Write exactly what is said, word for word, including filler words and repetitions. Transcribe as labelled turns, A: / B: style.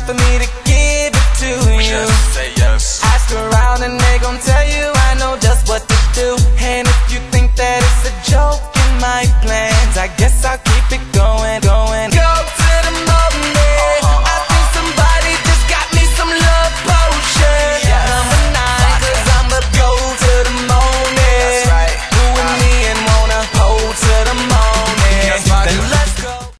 A: for me to give it to you.
B: Just say yes.
A: Ask around and they gon' tell you I know just what to do. And if you think that it's a joke in my plans, I guess I'll keep it going